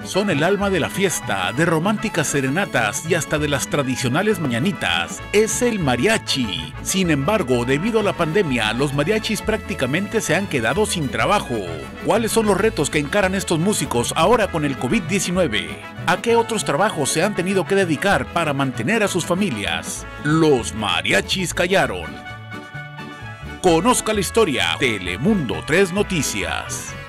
Son el alma de la fiesta, de románticas serenatas y hasta de las tradicionales mañanitas. Es el mariachi. Sin embargo, debido a la pandemia, los mariachis prácticamente se han quedado sin trabajo. ¿Cuáles son los retos que encaran estos músicos ahora con el COVID-19? ¿A qué otros trabajos se han tenido que dedicar para mantener a sus familias? Los mariachis callaron. Conozca la historia. Telemundo 3 Noticias.